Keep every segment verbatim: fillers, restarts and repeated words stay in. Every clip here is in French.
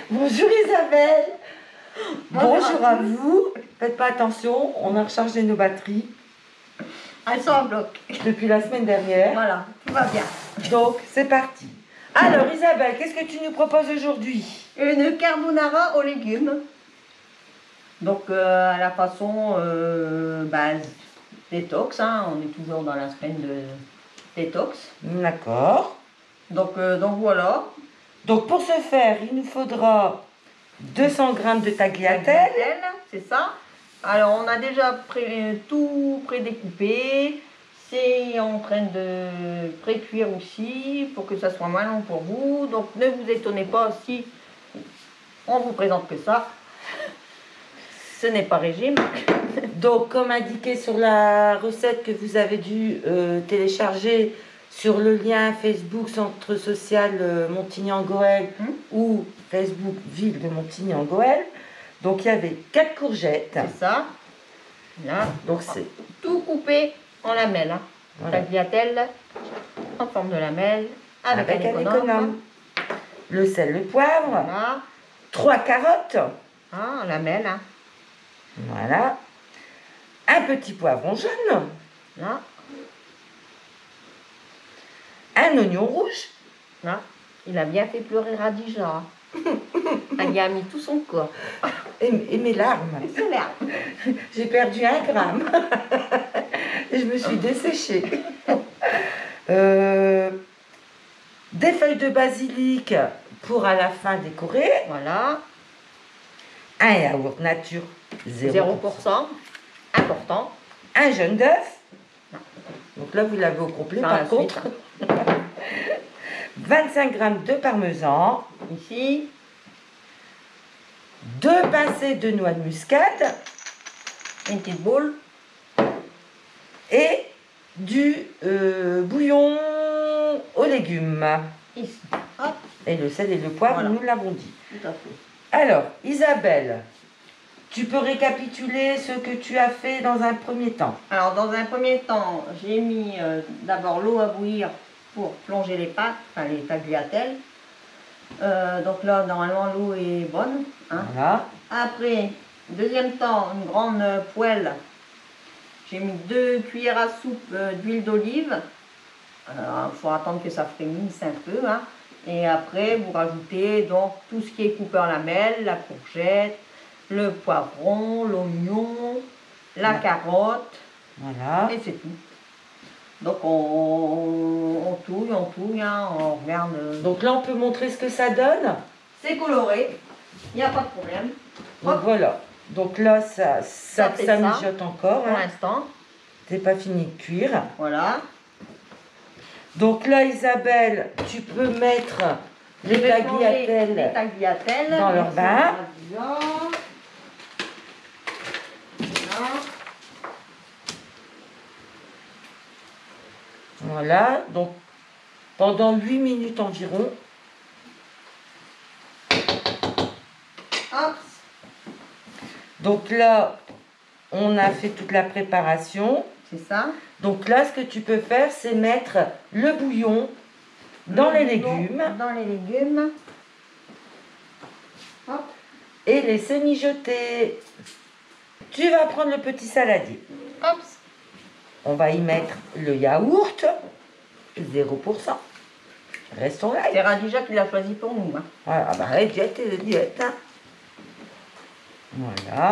Bonjour Isabelle. Bonjour à vous. Faites pas attention, on a rechargé nos batteries. Elles sont en bloc. Depuis la semaine dernière. Voilà, tout va bien. Donc, c'est parti. Alors Isabelle, qu'est-ce que tu nous proposes aujourd'hui? Une carbonara aux légumes. Donc, euh, à la façon euh, bah, détox, hein. On est toujours dans la semaine de détox. D'accord. Donc, euh, donc voilà. Donc pour ce faire, il nous faudra deux cents grammes de tagliatelle. C'est ça. Alors, on a déjà pré tout pré-découpé. C'est en train de pré-cuire aussi pour que ça soit moins long pour vous. Donc, ne vous étonnez pas si on vous présente que ça. Ce n'est pas régime. Donc, comme indiqué sur la recette que vous avez dû euh, télécharger sur le lien Facebook Centre Social euh, Montigny-en-Gohelle Hum. ou Facebook Ville de Montigny-en-Gohelle. Donc, il y avait quatre courgettes. C'est ça. Là. Donc, c'est Tout coupé en lamelles. Hein. Voilà. Tagliatelle en forme de lamelles avec, avec un un économe. économe. Le sel, le poivre. Voilà. Trois carottes. Ah, en lamelles. Hein. Voilà. Un petit poivron jaune. Là. Un oignon rouge. Là. Il a bien fait pleurer Radija. Il a mis tout son corps. Et, et mes larmes. C'est l'air. J'ai perdu un gramme. Et je me suis desséchée. Euh, des feuilles de basilic pour à la fin décorer. Voilà. Un yaourt nature zéro pour cent. Important. Un jaune d'œuf. Donc là, vous l'avez au complet. Dans Par la contre, suite. vingt-cinq grammes de parmesan. Ici. Deux pincées de noix de muscade. Une petite boule. Et du euh, bouillon aux légumes. Ici. Hop. Et le sel et le poivre, Voilà. nous l'avons dit. Tout à fait. Alors, Isabelle, tu peux récapituler ce que tu as fait dans un premier temps. Alors, dans un premier temps, j'ai mis euh, d'abord l'eau à bouillir pour plonger les pâtes, enfin les tagliatelles. Euh, donc là, normalement, l'eau est bonne. Hein. Voilà. Après, deuxième temps, une grande poêle. J'ai mis deux cuillères à soupe euh, d'huile d'olive. Il faut attendre que ça frémisse un peu. Hein. Et après, vous rajoutez donc tout ce qui est coupé en lamelles, la courgette, le poivron, l'oignon, la Ouais. carotte. Voilà. Et c'est tout. Donc on, on touille, on touille, hein, on regarde. euh, Donc là, on peut montrer ce que ça donne. C'est coloré, il n'y a pas de problème. Donc Hop. voilà. Donc là, ça, ça, Ça fait ça ça. mijote encore. Pour Hein. l'instant, C'est pas fini de cuire. voilà. Donc là, Isabelle, tu peux mettre les Je vais plonger les tagliatelles. tagliatelles dans leur Merci, bain. Nadia. Voilà. Voilà. Donc pendant huit minutes environ. Hop. Donc là, on a fait toute la préparation. C'est ça. Donc là, ce que tu peux faire, c'est mettre le bouillon dans Le les bouillon légumes Dans les légumes. Hop. et laisser mijoter. Tu vas prendre le petit saladier. Hop. On va y mettre le yaourt, zéro pour cent. Restons là. C'est Radija qui l'a choisi pour nous. Hein. Voilà, bah, la diète et la diète. Hein. Voilà.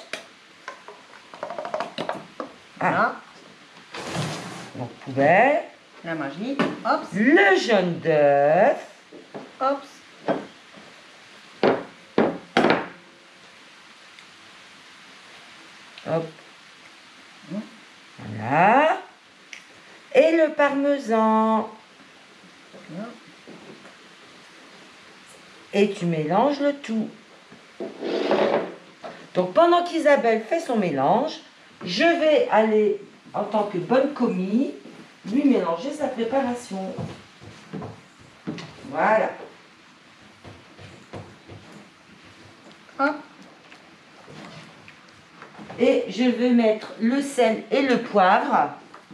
Ah, Voilà. donc poubelle. La magie. Hop. Le jaune d'œuf. Hop. Hop. Voilà. Et le parmesan. Voilà. Et tu mélanges le tout. Donc pendant qu'Isabelle fait son mélange, je vais aller, en tant que bonne commis, lui mélanger sa préparation. Voilà. Hop. Et je vais mettre le sel et le poivre.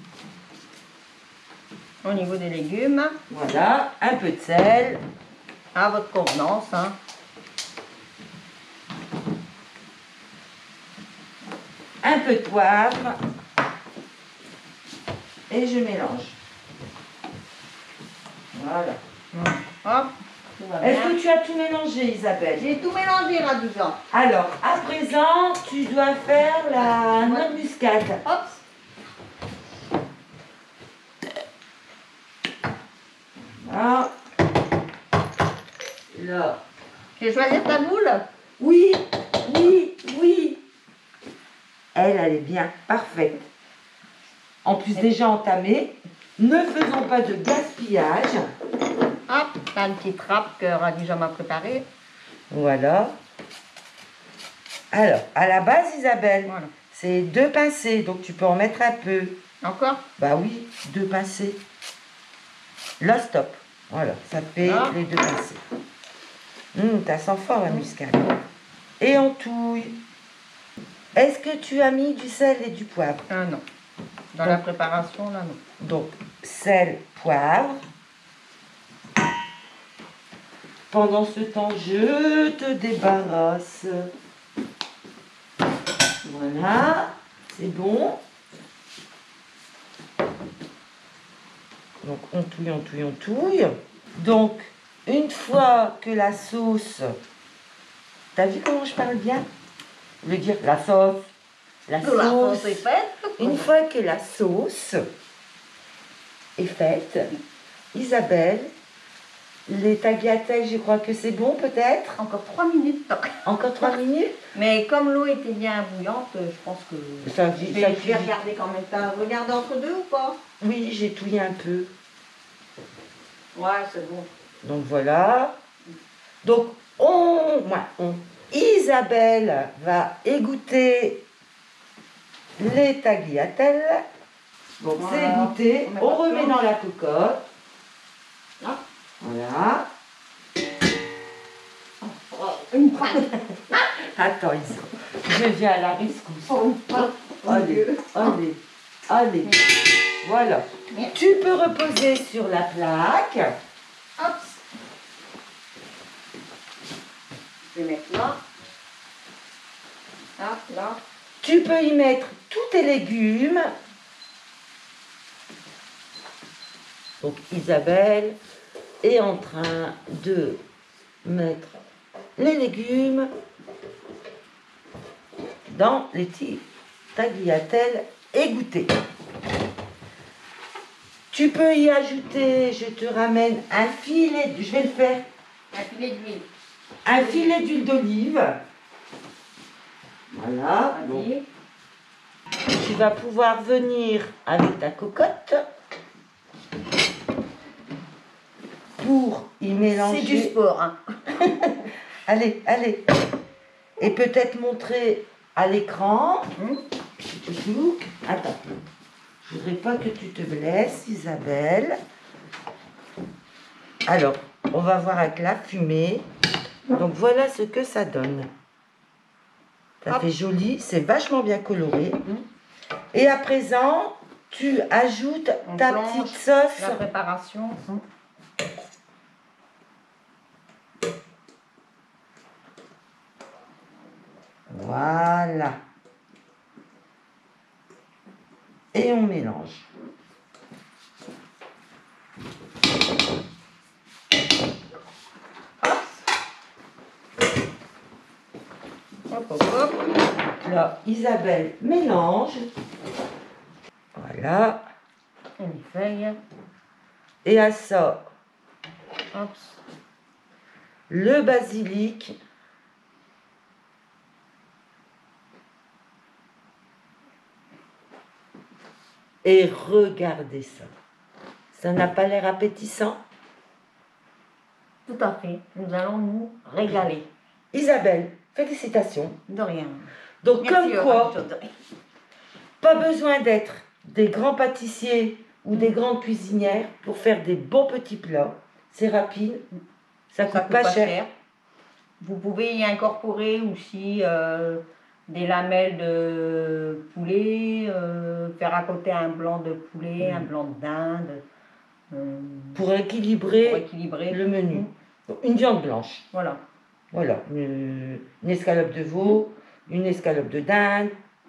Au niveau des légumes, Voilà, un peu de sel. à votre convenance. Hein. un peu de poivre et je mélange. Voilà. Hop, tout va Est-ce bien. que tu as tout mélangé, Isabelle? J'ai tout mélangé là, disons. Alors, à présent, tu dois faire la noix de muscade. Hop. Voilà. Là. Je vais choisir ta boule. Oui, oui, oui. Elle, elle est bien, parfaite. En plus, déjà entamée. Ne faisons pas de gaspillage. Hop, t'as une petite trappe que Radija m'a préparée. Voilà. Alors, à la base, Isabelle, Voilà. c'est deux pincées, donc tu peux en mettre un peu. Encore? Bah oui, deux pincées. Là, stop. Voilà, ça fait Ah. les deux pincées. Hum, t'as sent fort la muscade. Et on touille. Est-ce que tu as mis du sel et du poivre? Ah non. Dans Donc, la préparation, là, non. Donc, sel, poivre. Pendant ce temps, je te débarrasse. Voilà, c'est bon. Donc, on touille, on touille, on touille. Donc, une fois que la sauce... T'as vu comment je parle bien? Je veux dire la sauce. La La sauce. sauce est faite. Une fois que la sauce est faite, Isabelle, les tagliatelles, je crois que c'est bon peut-être? Encore trois minutes. Encore trois minutes? Mais comme l'eau était bien bouillante, je pense que... Ça, Je ça, vais, je vais regarder quand même. T'as regardé entre deux ou pas? Oui, j'ai touillé un peu. Ouais, c'est bon. Donc voilà. Donc on, moi, on, Isabelle va égoutter les tagliatelles. Donc Voilà. c'est égoutté. On met On la remet planche. dans la cocotte. Là. Voilà. Une panne. Attends, Isa. Je viens à la rescousse. Oh, oh, Allez, allez, allez. Voilà. Tu peux reposer sur la plaque. Hop. Je vais mettre là. Là, là. Tu peux y mettre tous tes légumes. Donc Isabelle est en train de mettre les légumes dans les petits tagliatelles égouttées. Tu peux y ajouter, je te ramène un filet, je vais le faire, Un filet d'huile. un filet d'huile d'olive. Voilà. Donc, Vas-y. tu vas pouvoir venir avec ta cocotte pour y mélanger. C'est du sport, hein. Allez, allez. Et peut-être montrer à l'écran. Hum. Attends. Je voudrais pas que tu te blesses, Isabelle. Alors, on va voir avec la fumée. Donc voilà ce que ça donne. Ça Hop. fait joli, c'est vachement bien coloré. Hum. Et à présent, tu ajoutes On ta plonge petite sauce. La préparation. Hum. Voilà. Et on mélange. Hop, hop, hop. Là, Isabelle mélange. Voilà. Une feuille. Et à ça, Hop. le basilic. Et regardez ça. Ça n'a pas l'air appétissant? Tout à fait. Nous allons nous régaler. Isabelle, félicitations. De rien. Donc Merci, comme quoi, Audrey. pas besoin d'être des grands pâtissiers ou des grandes cuisinières pour faire des bons petits plats. C'est rapide, ça coûte, Ça coûte pas, pas cher. cher. Vous pouvez y incorporer aussi euh, des lamelles de poulet, euh, faire à côté un blanc de poulet, Mm. un blanc de dinde, euh, Pour équilibrer pour équilibrer le menu. Mm. Donc, une viande blanche. Voilà. Voilà, une, une escalope de veau, une escalope de dinde,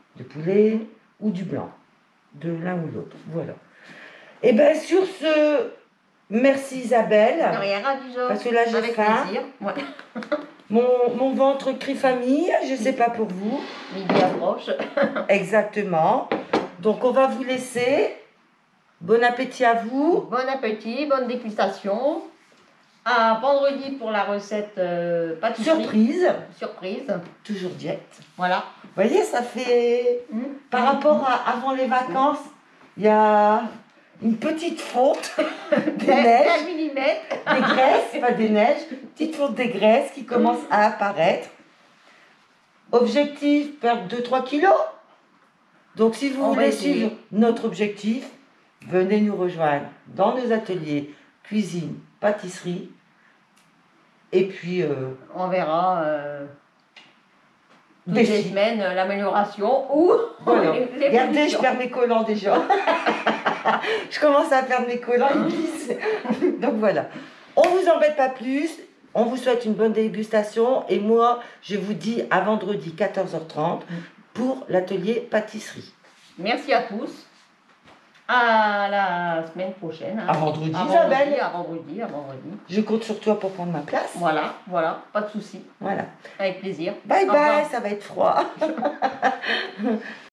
de poulet ou du blanc, de l'un ou l'autre. Voilà. Et bien sur ce, merci Isabelle. De rien, Radija. Parce que là j'ai Avec faim. plaisir. Ouais. Mon, mon ventre crie famille, je ne sais pas pour vous. Midi approche. Exactement. Donc on va vous laisser. Bon appétit à vous. Bon appétit, bonne dégustation. À vendredi pour la recette euh, pâtisserie. Surprise. Surprise. Toujours diète. Voilà. Vous voyez, ça fait... Mmh. Par rapport à avant les vacances, il y a une petite fonte des neiges, un millimètre. des graisses, pas des neiges, petite fonte des graisses qui commence à apparaître. Objectif, perdre deux trois kilos. Donc si vous On va voulez essayer. suivre notre objectif, venez nous rejoindre dans nos ateliers cuisine, pâtisserie. Et puis... Euh, On verra euh, toutes Défi. les semaines euh, l'amélioration ou Voilà. les, les Regardez, je positions. perds mes collants déjà. Je commence à perdre mes collants, ils glissent. Donc voilà. On ne vous embête pas plus. On vous souhaite une bonne dégustation. Et moi, je vous dis à vendredi quatorze heures trente pour l'atelier pâtisserie. Merci à tous. À la semaine prochaine. hein. À vendredi, À Isabelle. vendredi, à vendredi, à vendredi. Je compte sur toi pour prendre ma place. Voilà, voilà, pas de souci. Voilà. Avec plaisir. Bye Au bye, revoir. ça va être froid.